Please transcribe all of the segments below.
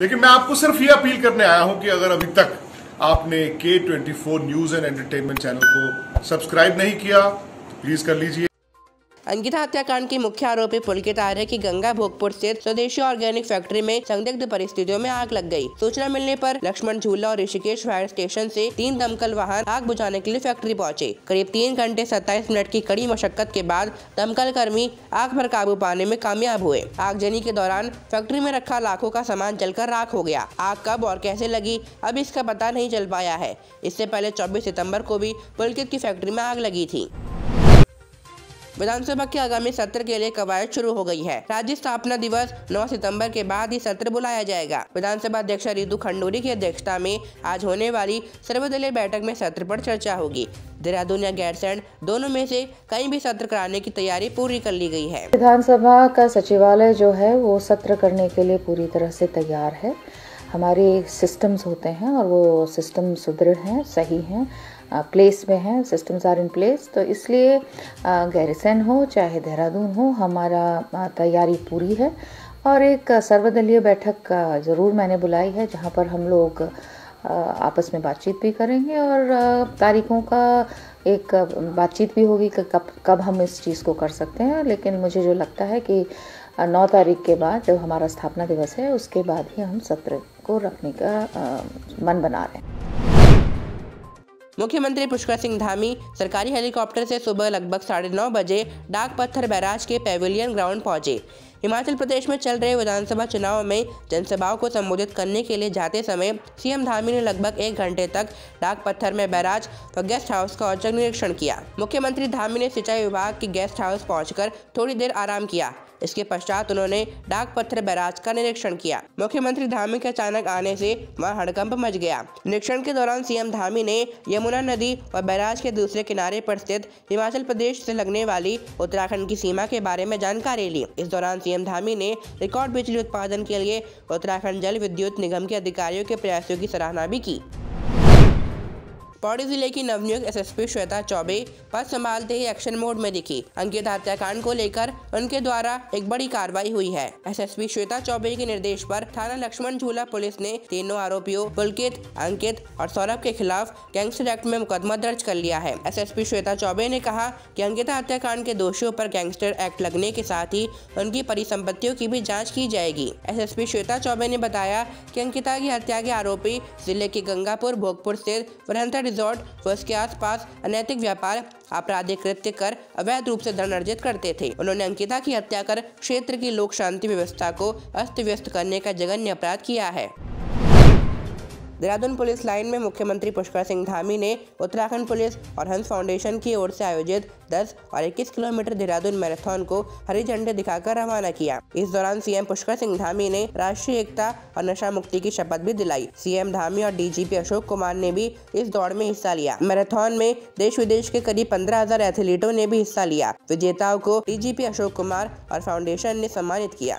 लेकिन मैं आपको सिर्फ ये अपील करने आया हूं कि अगर अभी तक आपने K24 news and entertainment channel को सब्सक्राइब नहीं किया तो प्लीज कर लीजिए। अंकिता हत्याकांड की मुख्य आरोपी पुलकित आर्य की गंगा भोगपुर स्थित स्वदेशी ऑर्गेनिक फैक्ट्री में संदिग्ध परिस्थितियों में आग लग गई। सूचना मिलने पर लक्ष्मण झूला और ऋषिकेश फायर स्टेशन से 3 दमकल वाहन आग बुझाने के लिए फैक्ट्री पहुंचे। करीब 3 घंटे 27 मिनट की कड़ी मशक्कत के बाद दमकल कर्मी आग पर काबू पाने में कामयाब हुए। आगजनी के दौरान फैक्ट्री में रखा लाखों का सामान जलकर राख हो गया। आग कब और कैसे लगी अब इसका पता नहीं चल पाया है। इससे पहले 24 सितम्बर को भी पुलकित की फैक्ट्री में आग लगी थी। विधानसभा के आगामी सत्र के लिए कवायद शुरू हो गई है। राज्य स्थापना दिवस 9 सितंबर के बाद ही सत्र बुलाया जाएगा। विधानसभा अध्यक्ष रितु खंडूरी की अध्यक्षता में आज होने वाली सर्वदलीय बैठक में सत्र पर चर्चा होगी। देहरादून या गैरसैंण दोनों में से कहीं भी सत्र कराने की तैयारी पूरी कर ली गई है। विधानसभा का सचिवालय जो है वो सत्र करने के लिए पूरी तरह से तैयार है। हमारे सिस्टम्स होते हैं और वो सिस्टम सुदृढ़ हैं, सही हैं, प्लेस में हैं, सिस्टम्स आर इन प्लेस। तो इसलिए गैरसैंण हो चाहे देहरादून हो, हमारा तैयारी पूरी है। और एक सर्वदलीय बैठक ज़रूर मैंने बुलाई है जहाँ पर हम लोग आपस में बातचीत भी करेंगे और तारीखों का एक बातचीत भी होगी कि कब हम इस चीज़ को कर सकते हैं। लेकिन मुझे जो लगता है कि 9 तारीख के बाद जब हमारा स्थापना दिवस है उसके बाद ही हम सत्र को रखने का मन बना रहे हैं। मुख्यमंत्री पुष्कर सिंह धामी सरकारी हेलीकॉप्टर से सुबह लगभग 9:30 बजे डाक पत्थर बैराज के पेविलियन ग्राउंड पहुंचे। हिमाचल प्रदेश में चल रहे विधानसभा चुनाव में जनसभाओं को संबोधित करने के लिए जाते समय सीएम धामी ने लगभग 1 घंटे तक डाक पत्थर में बैराज व गेस्ट हाउस का औचक निरीक्षण किया। मुख्यमंत्री धामी ने सिंचाई विभाग की गेस्ट हाउस पहुंचकर थोड़ी देर आराम किया। इसके पश्चात उन्होंने डाक पत्थर बैराज का निरीक्षण किया। मुख्यमंत्री धामी के अचानक आने से वहां हड़कंप मच गया। निरीक्षण के दौरान सीएम धामी ने यमुना नदी और बैराज के दूसरे किनारे पर स्थित हिमाचल प्रदेश से लगने वाली उत्तराखंड की सीमा के बारे में जानकारी ली। इस दौरान सीएम धामी ने रिकॉर्ड बिजली उत्पादन के लिए उत्तराखंड जल विद्युत निगम के अधिकारियों के प्रयासों की सराहना भी की। पौड़ी जिले की नवनियुक्त एसएसपी श्वेता चौबे पद संभालते ही एक्शन मोड में दिखी। अंकिता हत्याकांड को लेकर उनके द्वारा एक बड़ी कार्रवाई हुई है। एसएसपी श्वेता चौबे के निर्देश पर थाना लक्ष्मण झूला पुलिस ने तीनों आरोपियों पुलकित, अंकित और सौरभ के खिलाफ गैंगस्टर एक्ट में मुकदमा दर्ज कर लिया है। एसएसपी श्वेता चौबे ने कहा कि अंकिता हत्याकांड के दोषियों पर गैंगस्टर एक्ट लगने के साथ ही उनकी परिसंपत्तियों की भी जाँच की जाएगी। एसएसपी श्वेता चौबे ने बताया कि अंकिता की हत्या के आरोपी जिले के गंगापुर भोगपुर स्थित वरहंता रिजॉर्ट व उसके आसपास अनैतिक व्यापार, आपराधिक कृत्य कर अवैध रूप से धन अर्जित करते थे। उन्होंने अंकिता की हत्या कर क्षेत्र की लोक शांति व्यवस्था को अस्त व्यस्त करने का जघन्य अपराध किया है। देहरादून पुलिस लाइन में मुख्यमंत्री पुष्कर सिंह धामी ने उत्तराखंड पुलिस और हंस फाउंडेशन की ओर से आयोजित 10 और 21 किलोमीटर देहरादून मैराथन को हरी झंडी दिखाकर रवाना किया। इस दौरान सीएम पुष्कर सिंह धामी ने राष्ट्रीय एकता और नशा मुक्ति की शपथ भी दिलाई। सीएम धामी और डीजीपी अशोक कुमार ने भी इस दौड़ में हिस्सा लिया। मैराथन में देश विदेश के करीब 15,000 एथलीटों ने भी हिस्सा लिया। विजेताओं को डीजीपी अशोक कुमार और फाउंडेशन ने सम्मानित किया।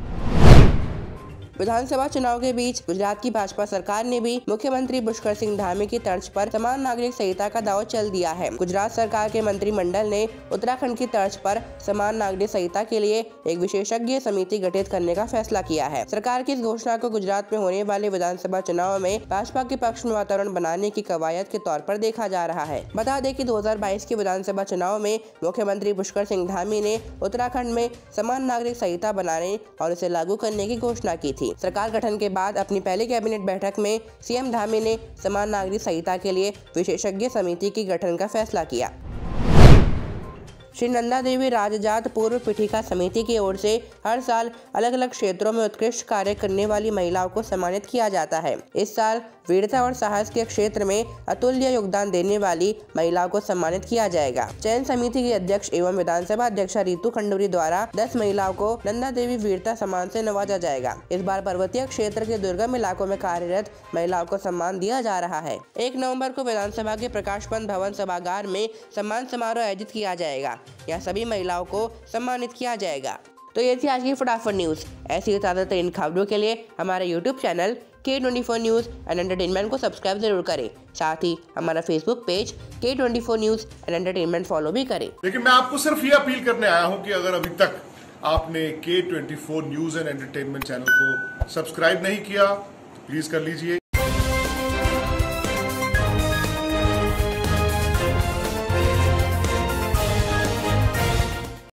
विधानसभा चुनाव के बीच गुजरात की भाजपा सरकार ने भी मुख्यमंत्री पुष्कर सिंह धामी की तर्ज पर समान नागरिक संहिता का दाव चल दिया है। गुजरात सरकार के मंत्रिमंडल ने उत्तराखंड की तर्ज पर समान नागरिक संहिता के लिए एक विशेषज्ञ समिति गठित करने का फैसला किया है। सरकार की इस घोषणा को गुजरात में होने वाले विधानसभा चुनाव में भाजपा के पक्ष में वातावरण बनाने की कवायद के तौर पर देखा जा रहा है। बता दें कि 2022 के विधानसभा चुनाव में मुख्यमंत्री पुष्कर सिंह धामी ने उत्तराखंड में समान नागरिक संहिता बनाने और उसे लागू करने की घोषणा की थी। सरकार गठन के बाद अपनी पहली कैबिनेट बैठक में सीएम धामी ने समान नागरिक संहिता के लिए विशेषज्ञ समिति की गठन का फैसला किया। श्री नंदा देवी राजजात पूर्व पीठिका समिति की ओर से हर साल अलग अलग क्षेत्रों में उत्कृष्ट कार्य करने वाली महिलाओं को सम्मानित किया जाता है। इस साल वीरता और साहस के क्षेत्र में अतुल्य योगदान देने वाली महिलाओं को सम्मानित किया जाएगा। चयन समिति की अध्यक्ष एवं विधानसभा अध्यक्ष रितु खंडूरी द्वारा 10 महिलाओं को नंदा देवी वीरता सम्मान से नवाजा जाएगा। इस बार पर्वतीय क्षेत्र के दुर्गम इलाकों में कार्यरत महिलाओं को सम्मान दिया जा रहा है। 1 नवंबर को विधानसभा के प्रकाश पंत भवन सभागार में सम्मान समारोह आयोजित किया जाएगा। यहाँ सभी महिलाओं को सम्मानित किया जाएगा। तो ये थी आज की फटाफट न्यूज। ऐसी ताज़ा तरीन खबरों के लिए हमारे YouTube channel K24 news and entertainment को सब्सक्राइब जरूर करें। साथ ही हमारा Facebook page K24 news and entertainment follow भी करें। लेकिन मैं आपको सिर्फ ये अपील करने आया हूँ कि अगर अभी तक आपने K24 news and entertainment channel को सब्सक्राइब नहीं किया तो प्लीज़ कर लीजिए।